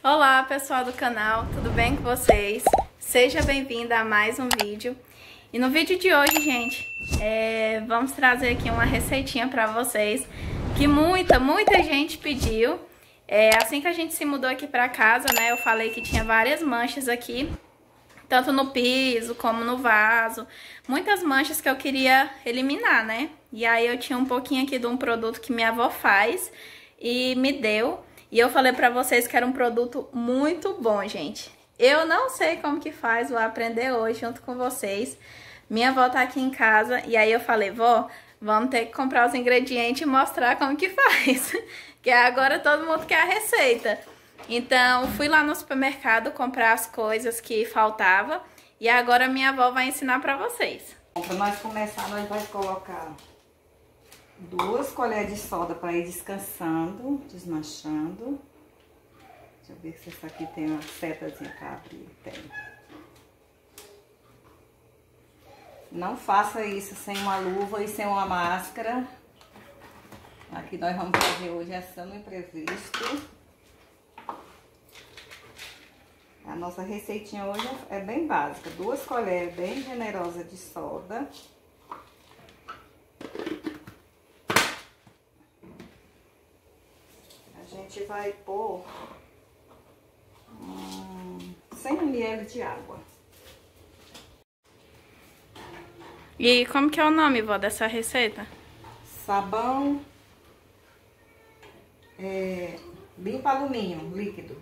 Olá pessoal do canal, tudo bem com vocês? Seja bem-vinda a mais um vídeo. E no vídeo de hoje, gente, vamos trazer aqui uma receitinha pra vocês que muita gente pediu. Assim que a gente se mudou aqui pra casa, né, eu falei que tinha várias manchas aqui, tanto no piso como no vaso. Muitas manchas que eu queria eliminar, né? E aí eu tinha um pouquinho aqui de um produto que minha avó faz e me deu. E eu falei pra vocês que era um produto muito bom, gente. Eu não sei como que faz, vou aprender hoje junto com vocês. Minha avó tá aqui em casa e aí eu falei, vó, vamos ter que comprar os ingredientes e mostrar como que faz. Que agora todo mundo quer a receita. Então, fui lá no supermercado comprar as coisas que faltava e agora minha avó vai ensinar pra vocês. Para nós começar, nós vamos colocar 2 colheres de soda para ir descansando, desmanchando. Deixa eu ver se essa aqui tem uma setazinha para abrir. Tem. Não faça isso sem uma luva e sem uma máscara. Aqui nós vamos fazer hoje ação imprevisto. A nossa receitinha hoje é bem básica. 2 colheres bem generosas de soda. A gente vai pôr 100 ml de água. E como que é o nome, vó, dessa receita? Sabão limpa alumínio líquido.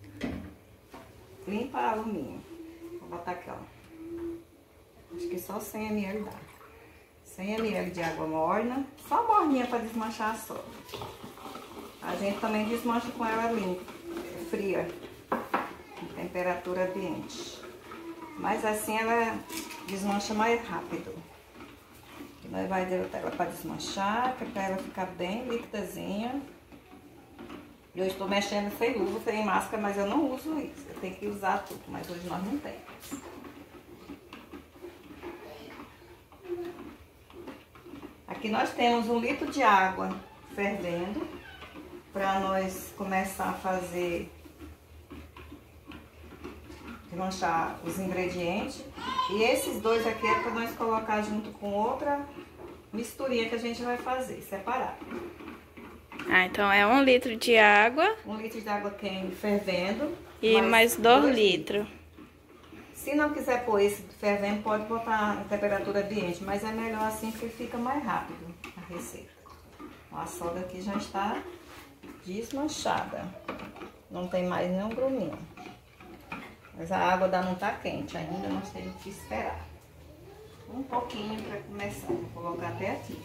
Limpa alumínio. Vou botar aqui, ó. Acho que só 100 ml dá. 100 ml de água morna. Só morninha para desmanchar a soda. A gente também desmancha com ela limpa, fria, em temperatura ambiente. Mas assim ela desmancha mais rápido. E nós vamos diretar ela para desmanchar, que é para ela ficar bem líquidazinha. Eu estou mexendo sem luva, sem máscara, mas eu não uso isso. Eu tenho que usar tudo, mas hoje nós não temos. Aqui nós temos 1 litro de água fervendo, para nós começar a fazer, desmanchar os ingredientes. E esses 2 aqui é para nós colocar junto com outra misturinha que a gente vai fazer, separado. Ah, então é 1 litro de água. 1 litro de água quente fervendo. E mais 2 litros. Se não quiser pôr esse fervendo, pode botar em temperatura ambiente, mas é melhor assim porque fica mais rápido a receita. A soda aqui já está desmanchada. Não tem mais nenhum gruminho. Mas a água ainda não está quente ainda, nós temos que esperar um pouquinho para começar. Vou colocar até aqui.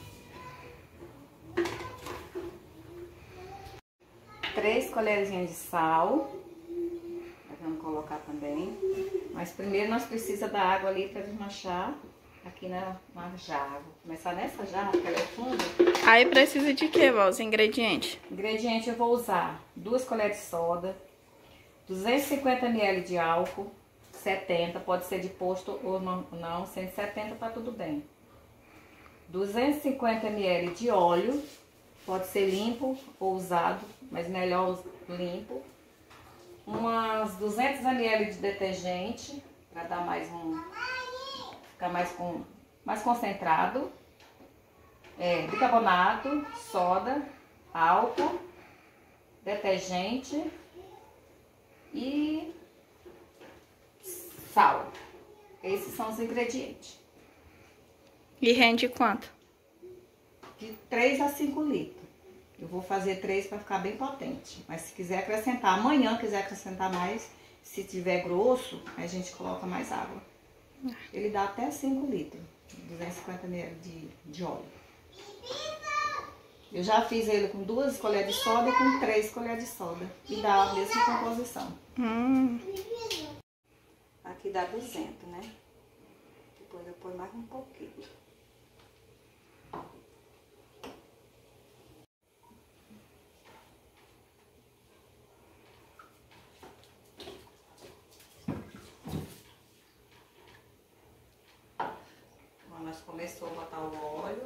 3 colherzinhas de sal. Vamos colocar também. Mas primeiro nós precisamos da água ali para desmanchar aqui na jarra. Vou começar nessa jarra, que ela é funda. Aí precisa de que, vó, os ingredientes? Ingrediente eu vou usar 2 colheres de soda, 250 ml de álcool, 70, pode ser de posto ou não, 170 tá tudo bem. 250 ml de óleo, pode ser limpo ou usado, mas melhor limpo. Umas 200 ml de detergente, para dar mais ficar mais concentrado. Bicarbonato, soda, álcool, detergente e sal. Esses são os ingredientes. E rende quanto? De 3 a 5 litros. Eu vou fazer 3 para ficar bem potente. Mas se quiser acrescentar, amanhã quiser acrescentar mais, se tiver grosso, a gente coloca mais água. Ele dá até 5 litros, 250 ml de óleo. Eu já fiz ele com 2 colheres de soda e com 3 colheres de soda. E dá a mesma composição. Aqui dá 200, né? Depois eu ponho mais um pouquinho. Nós começou a botar o óleo.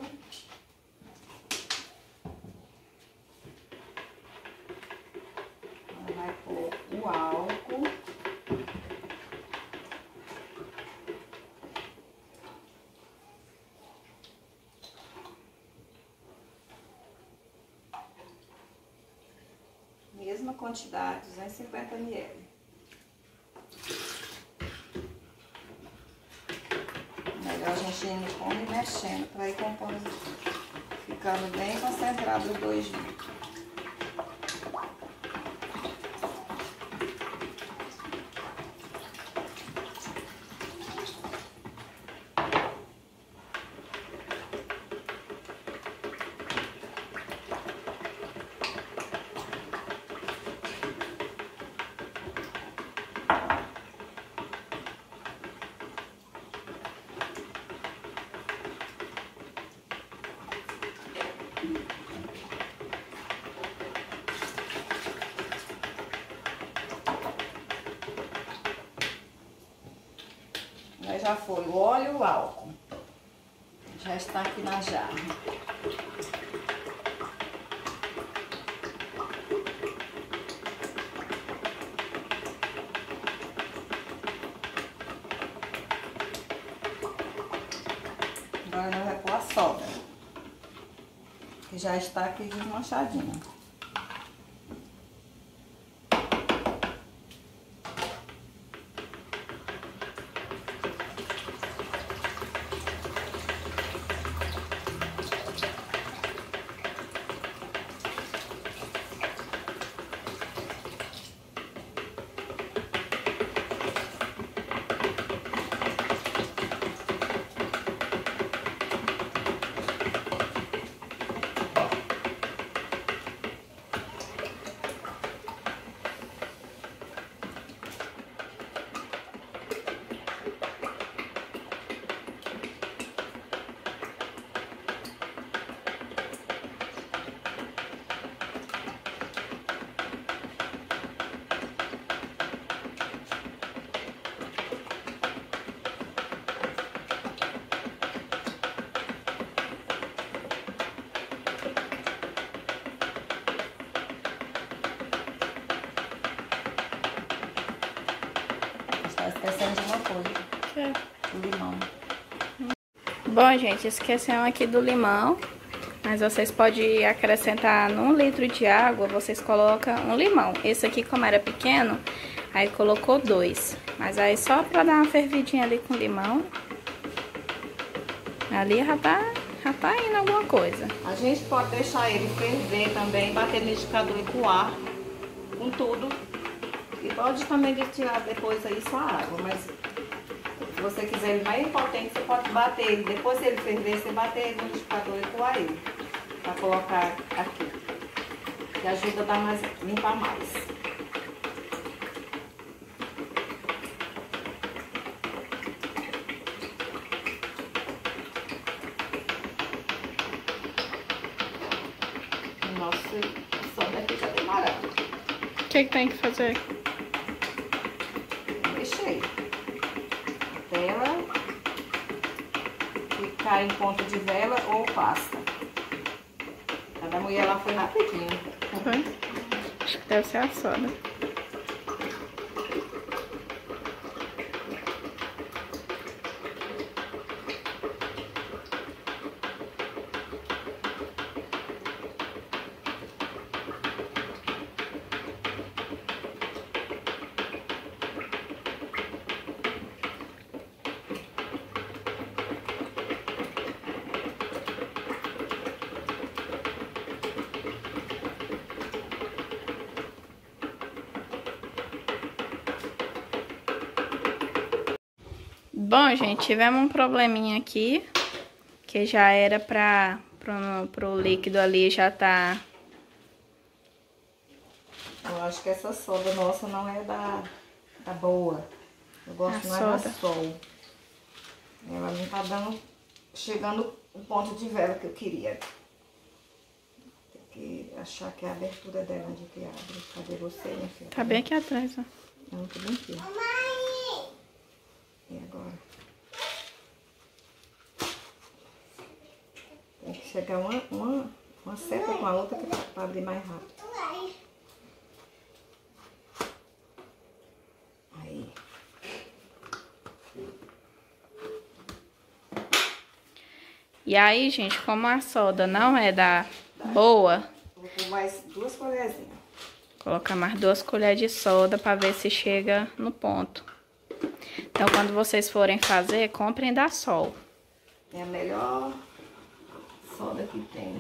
Vai pôr o álcool. quantidade, 250 ml. Melhor a gente ir comendo e mexendo para ir compondo, ficando bem concentrado os dois juntos. Já foi o óleo e o álcool. Já está aqui na jarra. Agora nós vamos pôr a soda, que já está aqui desmanchadinha. Esquecendo de uma coisa. O limão. Bom, gente, esquecemos aqui do limão. Mas vocês podem acrescentar num litro de água, vocês colocam um limão. Esse aqui, como era pequeno, aí colocou 2. Mas aí só pra dar uma fervidinha ali com limão. Ali já tá indo alguma coisa. A gente pode deixar ele ferver também, bater no liquidificador e coar com tudo. E pode também tirar depois aí só a água, mas se você quiser ele mais potente, você pode bater ele. Depois se ele ferver, você bater ele no liquidificador e coar ele. Pra colocar aqui. Que ajuda a dar mais, limpar mais. Nossa, só daqui tá demorando. O que tem que fazer? Mexer. Até ela ficar em ponta de vela ou pasta. A da mulher lá foi rapidinho. Foi? Acho que deve ser a soda. Bom, gente, tivemos um probleminha aqui, que já era pro líquido ali já tá... Eu acho que essa soda nossa não é da boa. Eu gosto mais da Sol. Ela não tá chegando o ponto de vela que eu queria. Tem que achar que é a abertura dela onde que abre. Cadê você, minha filha? Tá bem aqui atrás, ó. Não, tudo bem aqui. E agora? Tem que chegar uma seta com a outra para abrir mais rápido. Aí. E aí, gente, como a soda não é da boa... Vou pôr mais 2 colherzinhas. Colocar mais 2 colheres de soda para ver se chega no ponto. Então, quando vocês forem fazer, comprem da Sol. É a melhor soda que tem.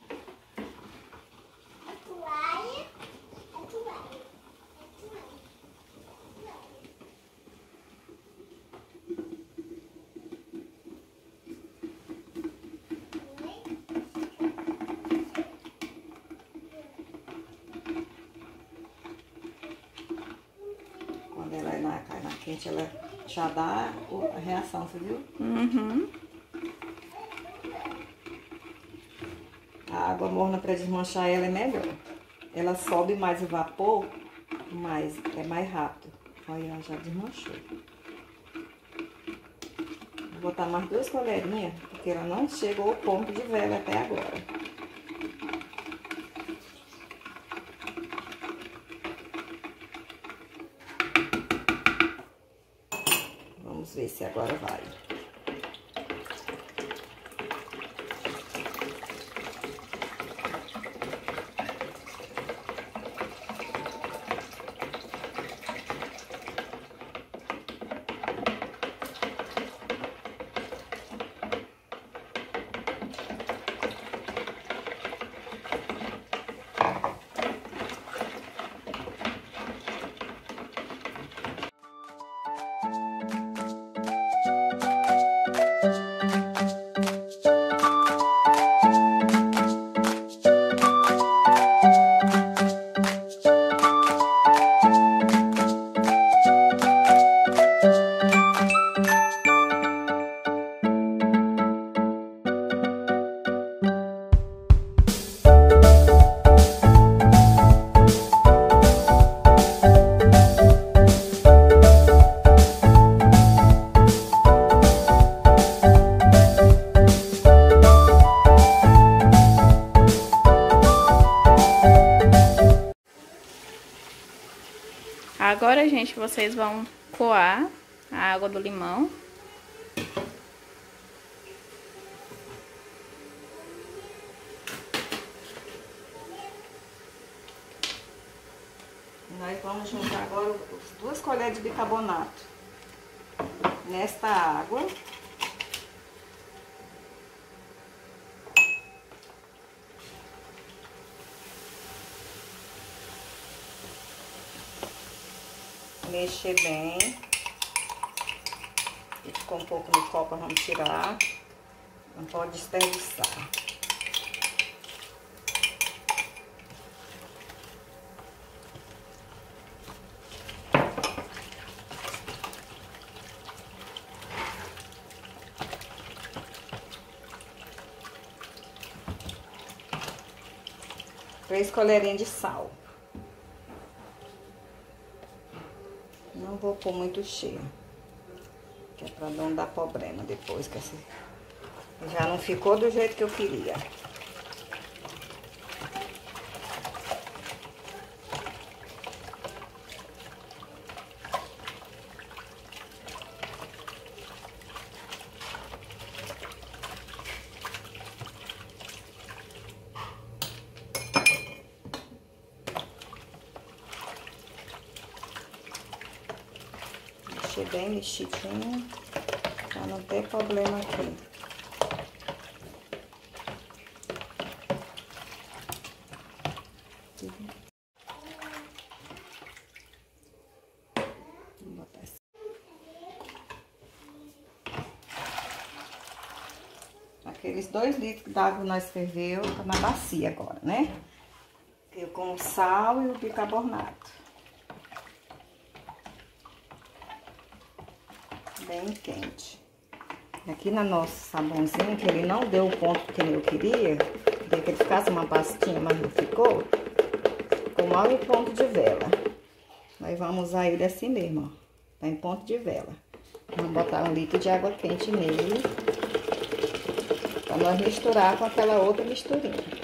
Quando ela cai na quente, ela já dá a reação, você viu? Uhum. A água morna para desmanchar ela é melhor. Ela sobe mais o vapor, mas é mais rápido. Olha, ela já desmanchou. Vou botar mais 2 colherinhas, porque ela não chegou ao ponto de vela até agora. Vamos ver se agora vai. Agora, gente, vocês vão coar a água do limão. Nós vamos juntar agora as 2 colheres de bicarbonato nesta água. Mexer bem. E ficou um pouco no copo, vamos tirar. Não pode desperdiçar. Três colherinhas de sal. Não vou pôr muito cheio, que é pra não dar problema depois, que assim, já não ficou do jeito que eu queria. Mexer bem mexidinho, pra não ter problema aqui. Vou botar assim. Aqueles 2 litros d'água que nós ferveu, tá na bacia agora, né? Eu com o sal e o bicarbonato. Bem quente. Aqui no nosso sabãozinho, que ele não deu o ponto que eu queria que ele ficasse uma pastinha, mas não ficou, ficou mal em ponto de vela. Nós vamos usar ele assim mesmo, ó, tá em ponto de vela. Vamos botar 1 litro de água quente nele, pra nós misturar com aquela outra misturinha.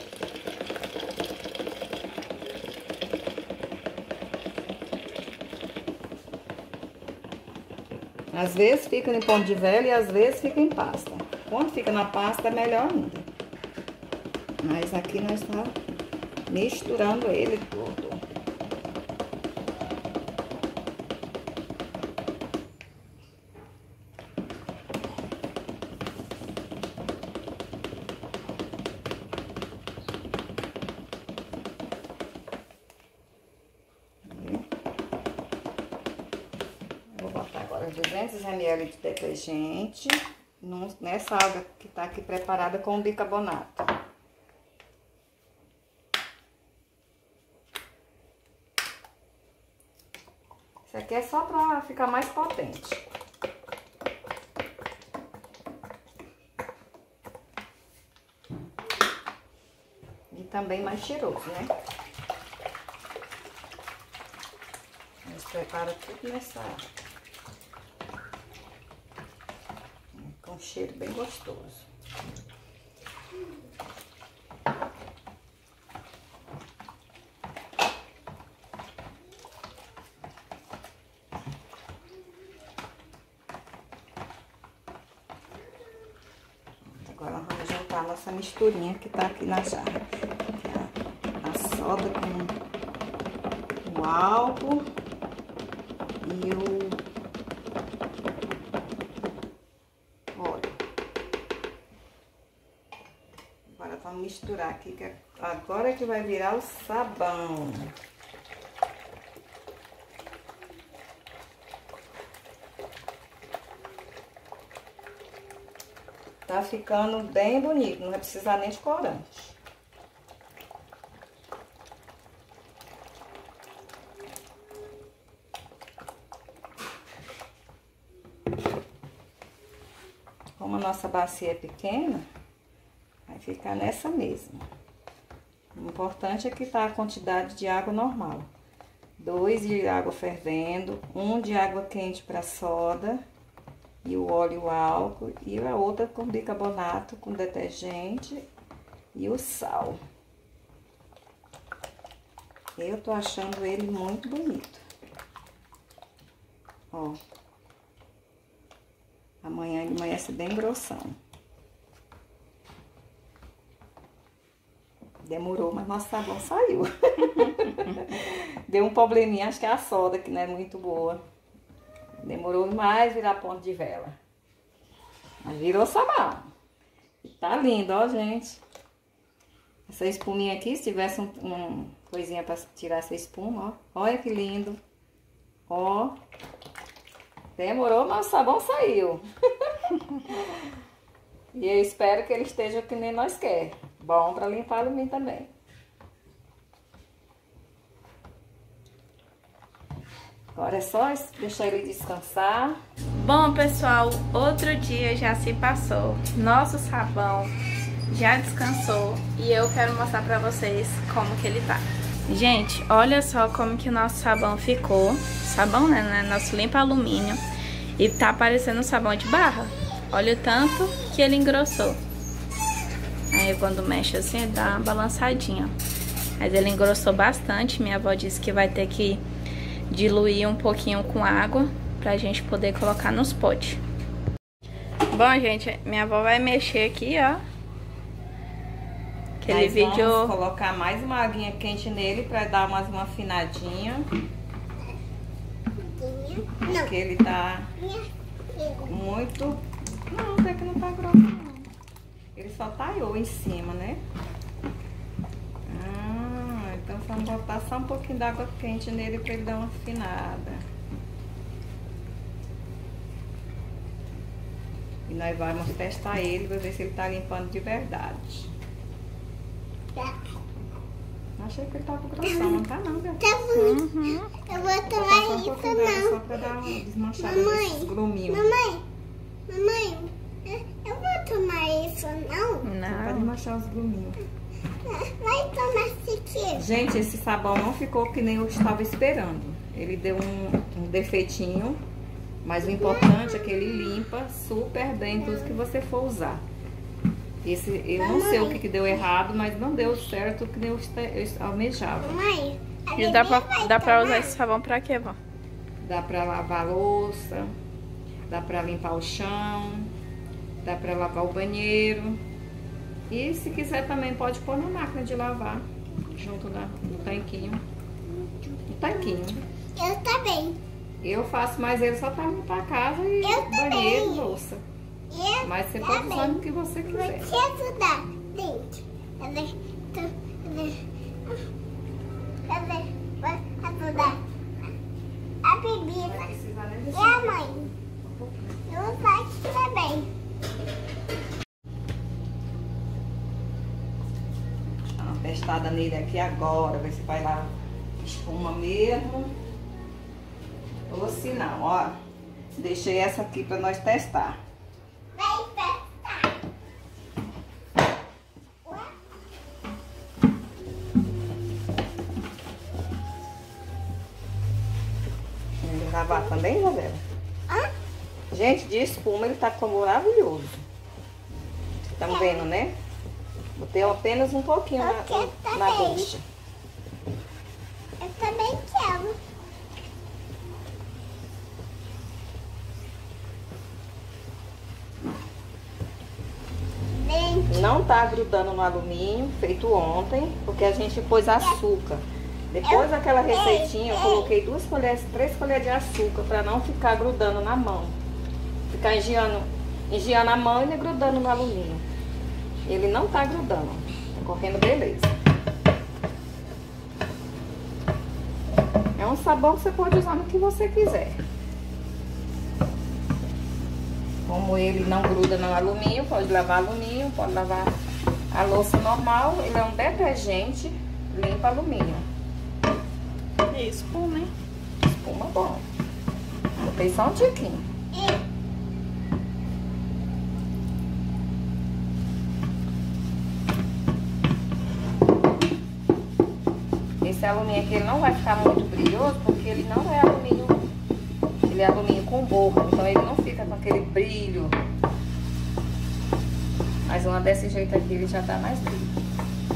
Às vezes fica em ponto de vela e às vezes fica em pasta. Quando fica na pasta é melhor ainda. Mas aqui nós estamos misturando ele todo. agora 200 ml de detergente nessa água que tá aqui preparada com o bicarbonato. Isso aqui é só para ficar mais potente. E também mais cheiroso, né? A gente prepara tudo nessa água. Com um cheiro bem gostoso. Agora vamos juntar a nossa misturinha que tá aqui na jarra. A soda com o álcool e o óleo. Agora vamos misturar aqui, que agora que vai virar o sabão. Tá ficando bem bonito, não vai precisar nem de corante. Como a nossa bacia é pequena, vai ficar nessa mesma. O importante é que tá a quantidade de água normal. 2 de água fervendo, 1 de água quente para soda. E o óleo e o álcool, e a outra com bicarbonato, com detergente e o sal. Eu tô achando ele muito bonito. Ó. Amanhã ele amanhece bem grossão. Demorou, mas nosso sabão saiu. Deu um probleminha, acho que é a soda, que não é muito boa. Demorou mais virar ponto de vela. Mas virou sabão. Tá lindo, ó, gente. Essa espuminha aqui, se tivesse uma coisinha pra tirar essa espuma, ó. Olha que lindo. Ó. Demorou, mas o sabão saiu. E eu espero que ele esteja que nem nós quer. Bom pra limpar alumínio também. Agora é só deixar ele descansar. Bom, pessoal, outro dia já se passou. Nosso sabão já descansou e eu quero mostrar pra vocês como que ele tá. Gente, olha só como que o nosso sabão ficou. Sabão, né? Nosso limpa alumínio. E tá parecendo um sabão de barra. Olha o tanto que ele engrossou. Aí quando mexe assim, ele dá uma balançadinha. Mas ele engrossou bastante. Minha avó disse que vai ter que diluir um pouquinho com água pra gente poder colocar nos potes. Bom, gente, minha avó vai mexer aqui, ó. Aquele vídeo... Vamos colocar mais uma aguinha quente nele pra dar mais uma afinadinha. Porque ele tá muito... Não, até que não tá grosso, não. Ele só talhou em cima, né? Então vamos botar só um pouquinho d'água quente nele pra ele dar uma afinada. E nós vamos testar ele pra ver se ele tá limpando de verdade. Achei que ele tava grossão, não tá não, velho. Tá bonito. Eu vou tomar isso não. Só pra dar uma desmanchada desses gruminhos. Mamãe, eu vou tomar isso não. Só pra desmanchar os gruminhos. Vai tomar esse aqui. Gente, esse sabão não ficou que nem eu estava esperando. Ele deu um defeitinho, mas o importante é que ele limpa super bem tudo que você for usar. Esse, eu não sei o que deu errado, mas não deu certo que nem eu almejava. Mamãe, E dá pra usar esse sabão pra quê, vó? Dá pra lavar a louça, dá pra limpar o chão, dá pra lavar o banheiro. E se quiser também pode pôr na máquina de lavar, junto no tanquinho. No tanquinho. Eu também. Eu faço mais ele só pra limpar a casa e banheiro e louça. Mas você pode usar no que você quiser. Vou te ajudar, gente. Vou ajudar. A bebida. Não precisa nem E a mãe? Eu faço também. Dá uma testada nele aqui agora, ver se vai lá espuma mesmo. Ou se não, ó. Deixei essa aqui pra nós testar. Vai testar. Vamos lavar também, Isabela? Hã? Gente, de espuma ele tá com maravilhoso. Vocês estão vendo, né? Botei apenas um pouquinho na bucha. Eu também quero. Vem. Não tá grudando no alumínio, feito ontem, porque a gente pôs açúcar. Depois daquela receitinha, eu coloquei 3 colheres de açúcar para não ficar grudando na mão. Ficar engiando a mão e grudando no alumínio. Ele não tá grudando, tá correndo beleza. É um sabão que você pode usar no que você quiser. Como ele não gruda no alumínio, pode lavar alumínio, pode lavar a louça normal. Ele é um detergente, limpa alumínio. E espuma, hein? Espuma bom. Botei só um tiquinho. Esse alumínio aqui ele não vai ficar muito brilhoso, porque ele não é alumínio. Ele é alumínio com borra, então ele não fica com aquele brilho. Mas uma desse jeito aqui ele já dá mais brilho.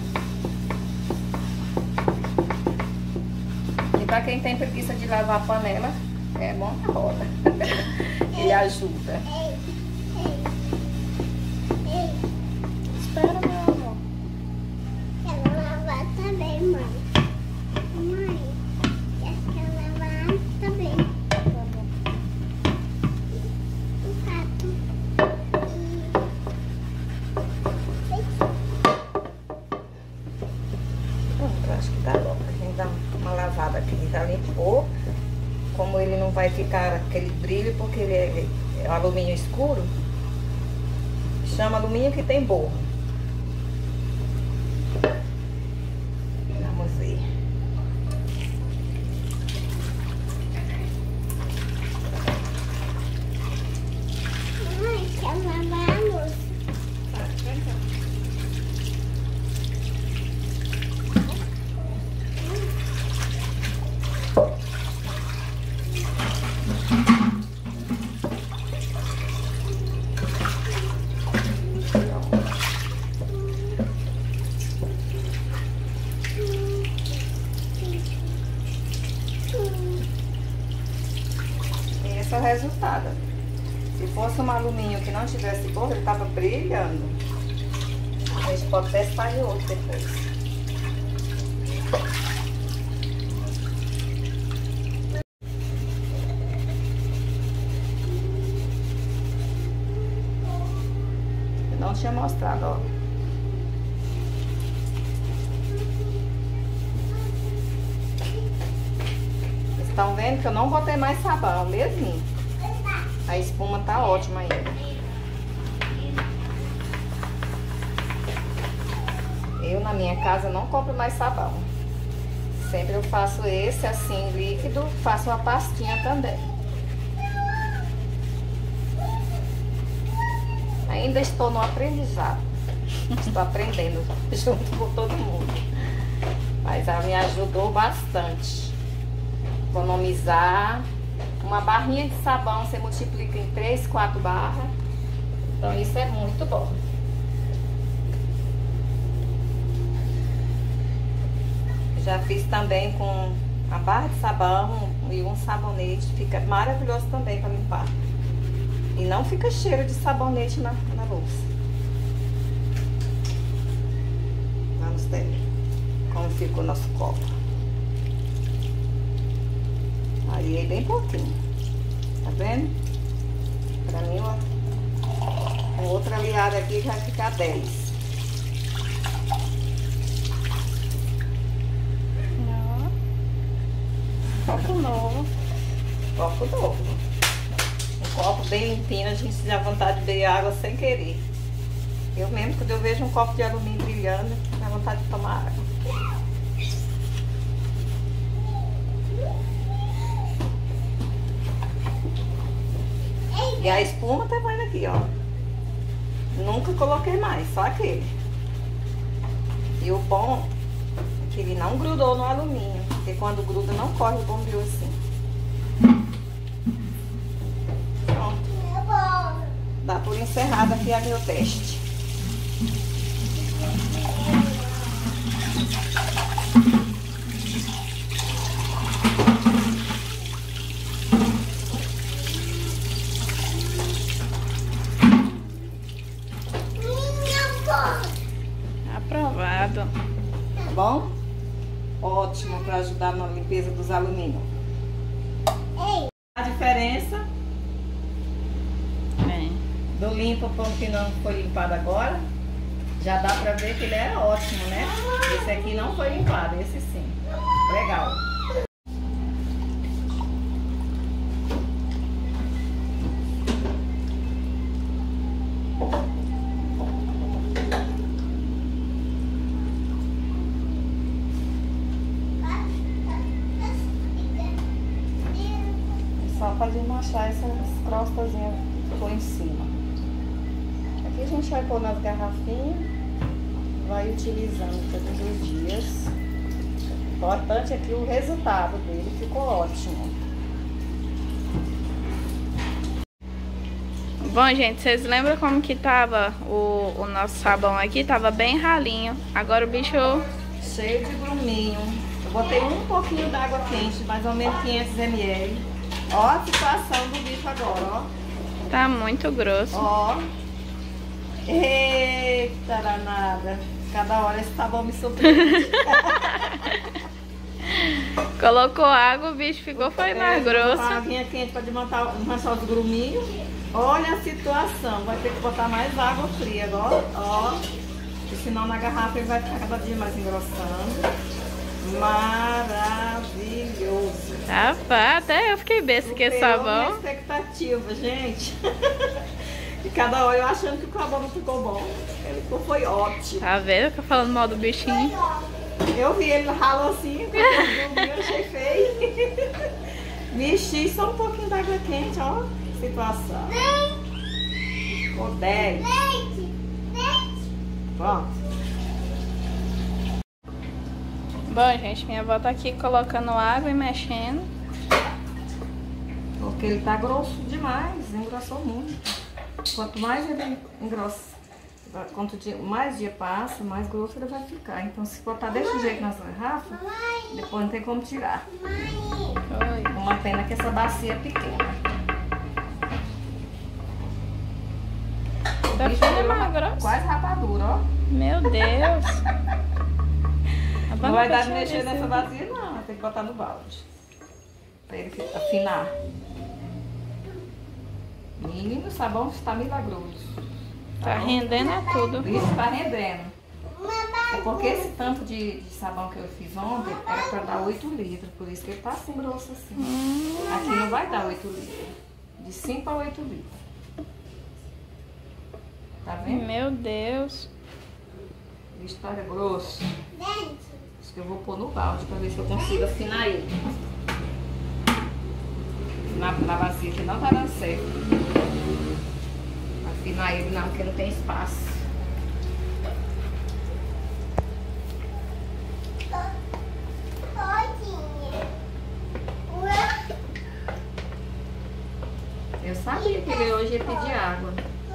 E pra quem tem preguiça de lavar a panela, é bom na roda. Ele ajuda. Espera, meu amor. Quero lavar também, mãe. Mãe, eu quero lavar também. O pato. Pronto, eu acho que tá bom. A gente dá uma lavada aqui, já limpou. Como ele não vai ficar aquele brilho, porque ele é alumínio escuro, chama alumínio que tem borra. Vamos ver. Mãe, quero lavar a louça. Esse é o resultado. Se fosse um alumínio que não tivesse borra, ele tava brilhando. A gente pode testar em outro depois. Eu não tinha mostrado, ó. Vocês estão vendo que eu não botei mais sabão, mesmo. A espuma tá ótima ainda. Eu na minha casa não compro mais sabão. Sempre eu faço esse assim, líquido, faço uma pastinha também. Ainda estou no aprendizado. Estou aprendendo junto com todo mundo. Mas ela me ajudou bastante. Economizar. Uma barrinha de sabão você multiplica em 3, 4 barras. Então isso é muito bom. Já fiz também com a barra de sabão e um sabonete. Fica maravilhoso também para limpar. E não fica cheiro de sabonete na louça. Vamos ver como ficou o nosso copo. Aí bem pouquinho. Tá vendo? Pra mim, ó, com outra aliada aqui vai ficar 10. Copo novo. Copo novo. copo bem limpinho, a gente dá vontade de beber água sem querer. Eu mesmo, quando eu vejo um copo de alumínio brilhando, dá vontade de tomar água. E a espuma tá vendo aqui, ó. Nunca coloquei mais, só aquele. E o bom é que ele não grudou no alumínio, porque quando gruda não corre o bombril assim. Pronto. Dá por encerrado aqui a meu teste. Aprovado. Tá bom? Ótimo para ajudar na limpeza dos alumínios. A diferença do limpo para o que não foi limpado agora, já dá para ver que ele é ótimo, né? Esse aqui não foi limpado, esse sim. Legal. Só para desmanchar essas crostazinhas que ficou em cima. Aqui a gente vai pôr nas garrafinhas, vai utilizando todos os dias. O importante é que o resultado dele ficou ótimo. Bom, gente, vocês lembram como que tava o nosso sabão aqui? Tava bem ralinho. Agora o bicho... cheio de gruminho. Eu botei um pouquinho d'água quente, mais ou menos 500 ml. Ó a situação do bicho agora, ó. Tá muito grosso. Ó. Eita danada. Cada hora esse sabão me surpreende. Colocou água, o bicho ficou foi mais grosso. Uma aguinha quente para desmanchar os gruminhos. Olha a situação. Vai ter que botar mais água fria agora, ó. Porque senão na garrafa ele vai ficar cada dia mais engrossando. Maravilhoso. Rapaz, até eu fiquei besta que esse sabão. Minha expectativa, gente. E cada hora eu achando que o sabão não ficou bom. Ele foi ótimo. Tá vendo? Fica falando mal do bichinho. Eu vi ele ralo assim, quando eu dormi, eu achei feio. Mexi só um pouquinho d'água quente, ó. Situação. Ficou 10. Pronto. Bom, gente, minha avó tá aqui colocando água e mexendo. Porque ele tá grosso demais, engrossou muito. Quanto mais ele engrossa, quanto mais dia passa, mais grosso ele vai ficar. Então se botar desse jeito nas garrafas, depois não tem como tirar. Oi. Uma pena que essa bacia é pequena. Tá ficando mais grosso. Quase rapadura, ó. Meu Deus. Não vai dar de mexer nessa bacia não, tem que botar no balde. Pra ele afinar. Menino, o sabão está milagroso. Tá rendendo é tudo. Isso, tá rendendo. É porque esse tanto de sabão que eu fiz ontem era pra dar 8 litros. Por isso que ele tá assim grosso assim. Aqui não vai dar 8 litros. De 5 a 8 litros. Tá vendo? Meu Deus. O bicho tá grosso. Acho que eu vou pôr no balde pra ver se eu consigo afinar ele. Na bacia que não tá dando certo. Afinar ele não, porque não tem espaço. Eu sabia que ele hoje ia pedir água.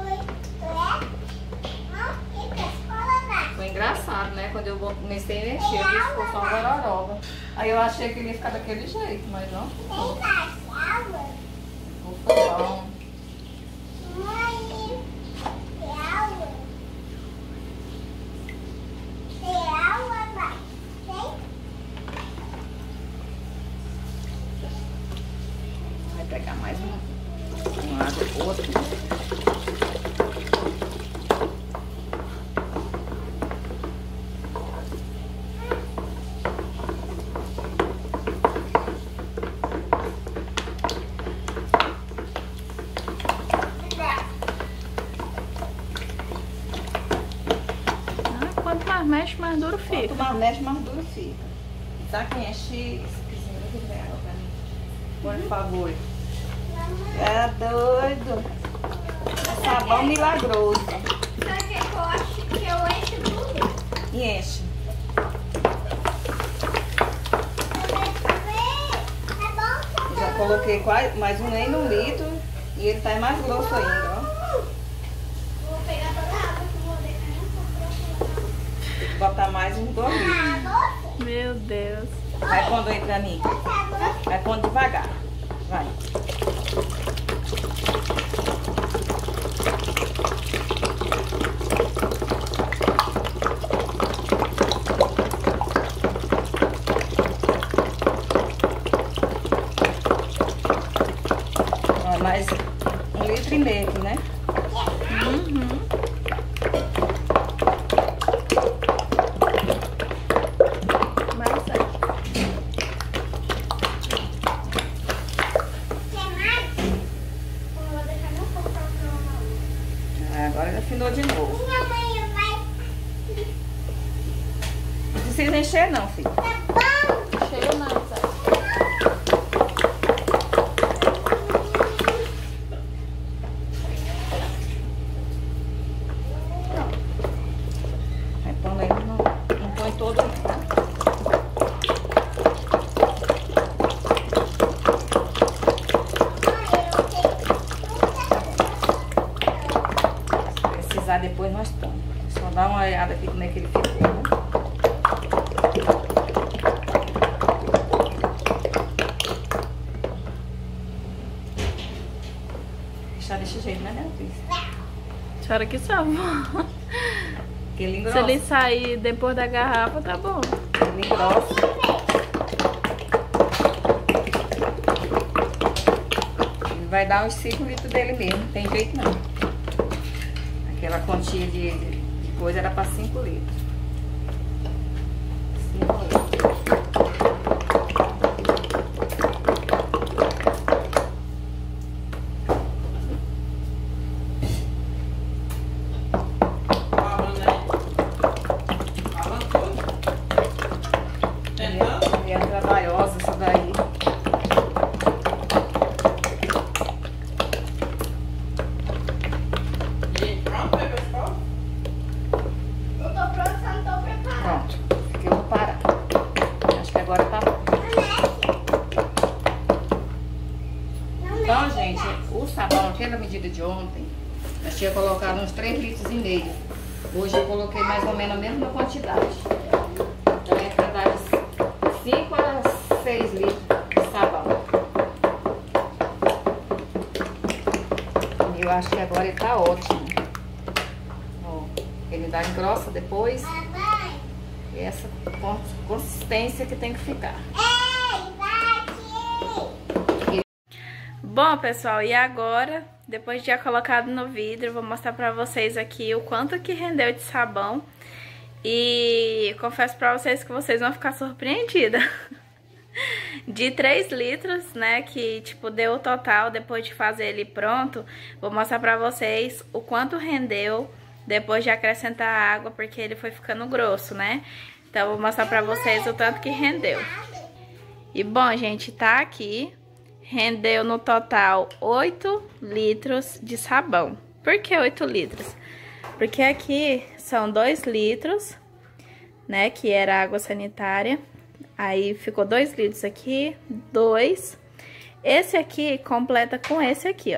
Foi engraçado, né? Quando eu comecei a mexer, eu disse que ficou só uma gororoba. Aí eu achei que ele ia ficar daquele jeito, mas não. Ficou bom. Vai pegar mais um lado do outro. duro fica. Quanto mais mexe, mais duro fica. Sabe quem enche esse pizinho aqui de água pra mim? Por favor. É doido. É sabão milagroso. Sabe o que eu acho? Que eu encho tudo. E enche. Eu já coloquei quase mais nem no litro e ele tá mais grosso ainda, ó. Vou pegar toda a água que eu vou deixar. Tem que botar mais uns 2 litros. Meu Deus. Vai pondo aí pra mim. Vai pondo devagar. Vai. Ó, mais 1,5 litro aqui, né? Uhum. Agora já afinou de novo. Minha mãe vai. Não precisa encher não, filho. Tá bom? Cheio não, Zé. Aí põe aí, não põe todo. Se precisar depois nós põe. Só dá uma olhada aqui como é que ele ficou, né? Deixar desse jeito, né, Beatriz? Senhora que salvou. Porque ele Se engrossa. ele sair depois da garrafa, tá bom. Ele engrossa. Ele vai dar uns 5 litros dele mesmo, não tem jeito não. Aquela quantia de coisa era para 5 litros. 5 litros. E é trabalhosa essa daí. Não tô pronta, só não tô preparada. Pronto, aqui eu vou parar. Acho que agora tá bom. Então, gente, o sabão, aquela medida de ontem, nós tinha colocado uns 3,5 litros. Hoje eu coloquei mais ou menos a mesma quantidade. Então é para dar de 5 a 6 litros de sabão. E eu acho que agora ele tá ótimo. Ó, ele dá engrossa depois. Papai. E essa consistência que tem que ficar. Ei, bate. Bom, pessoal, e agora, depois de já colocado no vidro, vou mostrar pra vocês aqui o quanto que rendeu de sabão. E confesso pra vocês que vocês vão ficar surpreendidas. De 3 litros, né, que tipo deu o total depois de fazer ele pronto, vou mostrar pra vocês o quanto rendeu depois de acrescentar água, porque ele foi ficando grosso, né? Então vou mostrar pra vocês o tanto que rendeu. E bom, gente, tá aqui, rendeu no total 8 litros de sabão. Por que 8 litros? Porque aqui são 2 litros, né, que era água sanitária. Aí ficou 2 litros aqui, 2. Esse aqui completa com esse aqui, ó.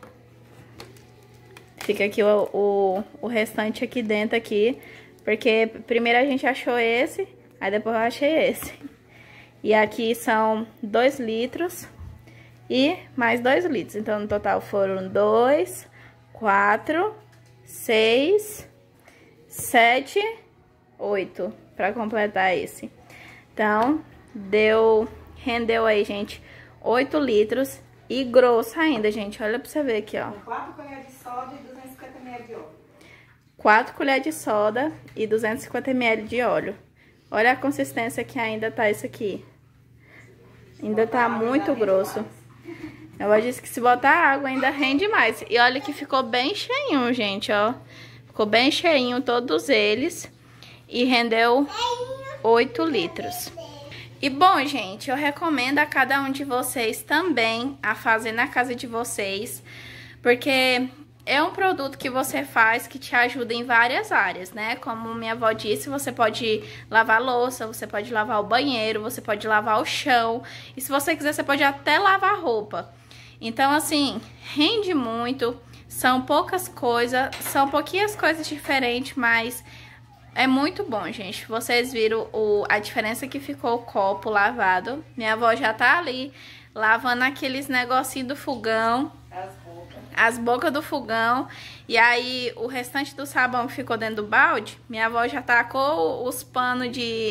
Fica aqui o restante aqui dentro aqui, porque primeiro a gente achou esse, aí depois eu achei esse. E aqui são 2 litros e mais 2 litros. Então, no total foram 2, 4, 6, 7, 8, pra completar esse. Então, rendeu aí, gente, 8 litros e grosso ainda, gente. Olha pra você ver aqui, ó. Com 4 colheres de soda e 250 ml de óleo. 4 colheres de soda e 250 ml de óleo. Olha a consistência que ainda tá isso aqui. Ainda tá muito grosso. Ela disse que se botar água ainda rende mais. E olha que ficou bem cheinho, gente, ó. Ficou bem cheinho todos eles. e rendeu 8 litros. E bom, gente, eu recomendo a cada um de vocês também a fazer na casa de vocês, porque é um produto que você faz que te ajuda em várias áreas, né? Como minha avó disse, você pode lavar louça, você pode lavar o banheiro, você pode lavar o chão. E se você quiser, você pode até lavar roupa. Então, assim, rende muito. São poucas coisas, são pouquinhas coisas diferentes, mas é muito bom, gente. Vocês viram a diferença que ficou o copo lavado. Minha avó já tá ali lavando aqueles negocinhos do fogão. As bocas do fogão. E aí, o restante do sabão que ficou dentro do balde, minha avó já tacou os panos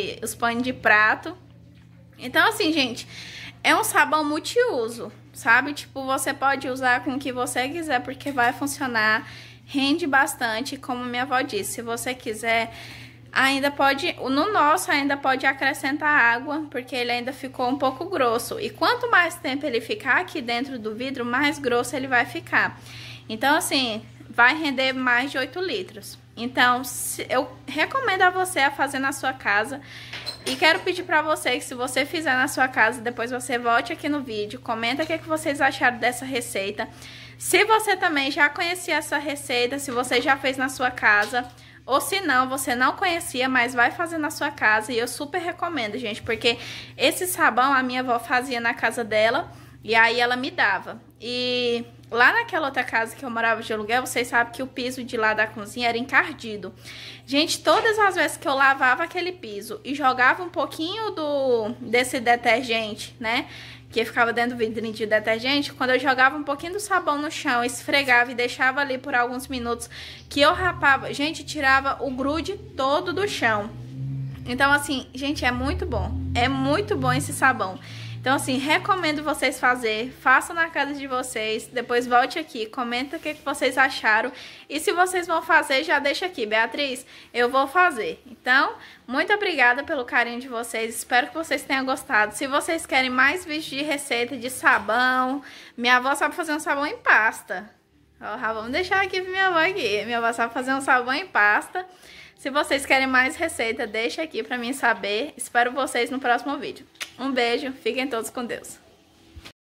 de prato. Então, assim, gente, é um sabão multiuso, sabe? Tipo, você pode usar com o que você quiser, porque vai funcionar. Rende bastante, como minha avó disse. Se você quiser, ainda pode... No nosso, ainda pode acrescentar água, porque ele ainda ficou um pouco grosso. E quanto mais tempo ele ficar aqui dentro do vidro, mais grosso ele vai ficar. Então, assim, vai render mais de 8 litros. Então, eu recomendo a você a fazer na sua casa. E quero pedir pra você que se você fizer na sua casa, depois você volte aqui no vídeo, comenta o que vocês acharam dessa receita. Se você também já conhecia essa receita, se você já fez na sua casa, ou se não, você não conhecia, mas vai fazer na sua casa. E eu super recomendo, gente, porque esse sabão a minha avó fazia na casa dela e aí ela me dava. E lá naquela outra casa que eu morava de aluguel, vocês sabem que o piso de lá da cozinha era encardido. Gente, todas as vezes que eu lavava aquele piso e jogava um pouquinho desse detergente, né, que ficava dentro do vidrinho de detergente, quando eu jogava um pouquinho do sabão no chão, esfregava e deixava ali por alguns minutos, que eu rapava, gente, tirava o grude todo do chão. Então, assim, gente, é muito bom esse sabão. Então, assim, recomendo vocês façam na casa de vocês, depois volte aqui, comenta o que vocês acharam. E se vocês vão fazer, já deixa aqui, Beatriz, eu vou fazer. Então, muito obrigada pelo carinho de vocês, espero que vocês tenham gostado. Se vocês querem mais vídeos de receita de sabão, minha avó sabe fazer um sabão em pasta. Ó, vamos deixar aqui pra minha avó aqui. Minha avó sabe fazer um sabão em pasta. Se vocês querem mais receita, deixa aqui pra mim saber. Espero vocês no próximo vídeo. Um beijo, fiquem todos com Deus.